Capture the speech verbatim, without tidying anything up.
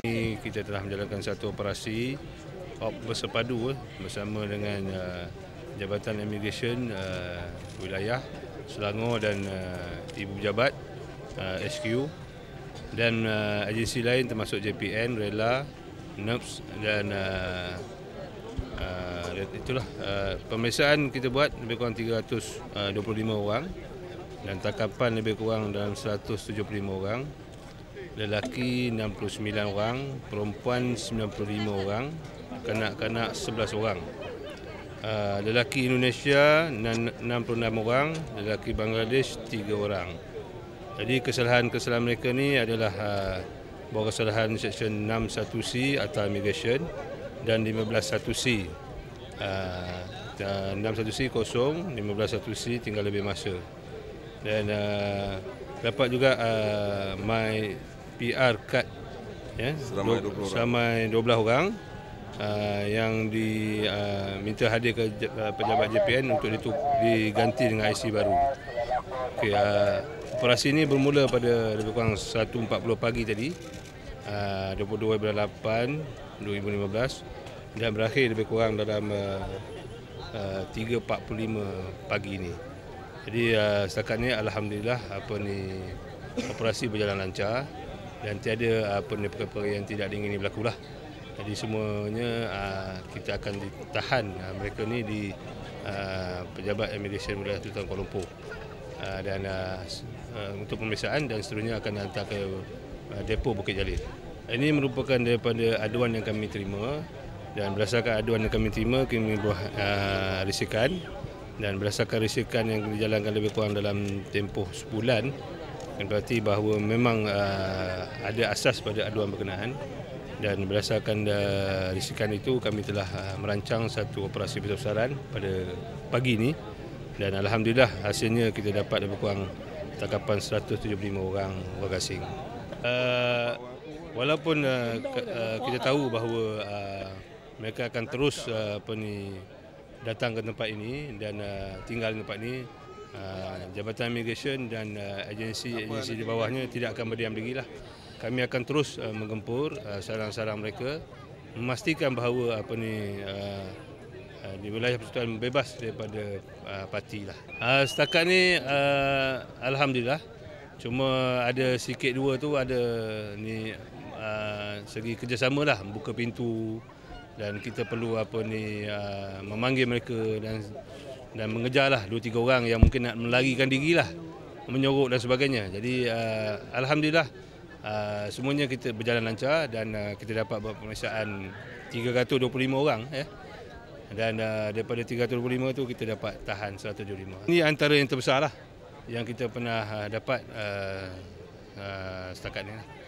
Kita telah menjalankan satu operasi op bersepadu bersama dengan uh, Jabatan Immigration uh, Wilayah Selangor dan uh, Ibu Pejabat uh, S Q dan uh, agensi lain termasuk J P N, Rela, N E P S dan uh, uh, itulah uh, pemeriksaan kita buat lebih kurang tiga ratus dua puluh lima orang dan tangkapan lebih kurang dalam seratus tujuh puluh lima orang. Lelaki enam puluh sembilan orang, perempuan sembilan puluh lima orang, kanak-kanak sebelas orang. Uh, lelaki Indonesia enam puluh enam orang, lelaki Bangladesh tiga orang. Jadi kesalahan-kesalahan mereka ni adalah uh, bawah kesalahan Seksyen enam satu C atau Immigration dan lima belas satu C. Uh, enam satu C kosong, lima belas satu C tinggal lebih masa. Dan uh, dapat juga uh, my P R card ya, selama dua belas orang uh, yang diminta uh, hadir ke uh, pejabat J P N untuk dituk, diganti dengan I C baru. Okay, uh, operasi ini bermula pada lebih kurang satu empat puluh pagi tadi, uh, dua puluh dua bulan lapan dua ribu lima belas dan berakhir lebih kurang dalam uh, uh, tiga empat puluh lima pagi ini. Jadi uh, setakat ni alhamdulillah apa ni operasi berjalan lancar dan tiada apa ni perkara-perkara yang tidak diingini berlaku lah. Jadi semuanya uh, kita akan ditahan uh, mereka ni di uh, Pejabat Immigration Wilayah Sultan Kuala Lumpur uh, dan uh, uh, untuk pemeriksaan dan seterusnya akan hantar ke uh, depo Bukit Jalil. Ini merupakan daripada aduan yang kami terima dan berdasarkan aduan yang kami terima kami buat uh, risikan dan berdasarkan risikan yang dijalankan lebih kurang dalam tempoh sebulan. Berarti bahawa memang uh, ada asas pada aduan berkenaan dan berdasarkan uh, risikan itu kami telah uh, merancang satu operasi besar-besaran pada pagi ini dan alhamdulillah hasilnya kita dapat lebih kurang tangkapan seratus tujuh puluh lima orang warga asing. Uh, walaupun uh, uh, kita tahu bahawa uh, mereka akan terus uh, apa ni datang ke tempat ini dan uh, tinggal di tempat ini. Uh, Jabatan Immigration dan uh, agensi-agensi di bawahnya tidak akan berdiam diri lah. Kami akan terus uh, menggempur uh, sarang-sarang mereka, memastikan bahawa apa ni uh, uh, di wilayah persekutuan bebas daripada uh, parti lah. Uh, setakat ni uh, alhamdulillah, cuma ada sikit dua tu ada ni uh, segi kerjasama lah, buka pintu dan kita perlu apa ni uh, memanggil mereka dan dan mengejarlah dua tiga orang yang mungkin nak melarikan diri lah, menyorok dan sebagainya. Jadi uh, alhamdulillah uh, semuanya kita berjalan lancar dan uh, kita dapat buat pemeriksaan tiga ratus dua puluh lima orang ya. Dan uh, daripada tiga ratus dua puluh lima tu kita dapat tahan seratus tujuh puluh lima. Ini antara yang terbesar lah yang kita pernah uh, dapat uh, uh, setakat ini.